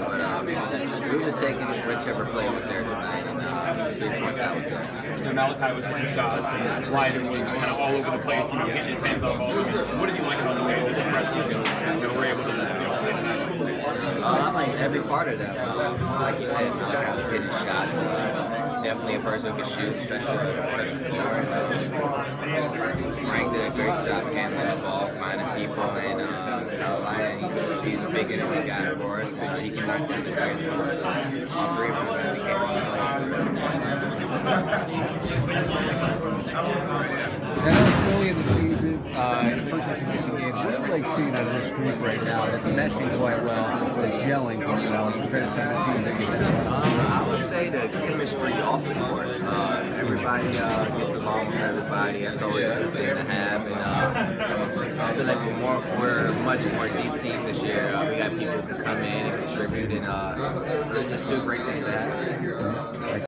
but we were just taking whichever play was there tonight, and the 3 points that was there. You know, Malachi was hitting shots, and Blyden was kind of all over the place, you know, getting his hands on balls. What did you like about the way that the freshmen were able to play tonight? I like every part of that. Like you said, Malachi was hitting shots. Definitely a person who can shoot, stretch the floor. Frank did a great job handling the ball, finding people, and Carolina, he's a big energy guy for us. So he can knock down the three as well. So all three of them are going to be capable Now, early in the season, first exhibition game, what do you like seeing out of this group right now? It's meshing quite well, it's gelling quite well compared to some of the teams that you've been I would say the chemistry off the court. Everybody gets along with everybody. That's always a good thing to have. And I feel like we're a much more deep team this year. We got people who can come in and contribute, and they're just two great things to have.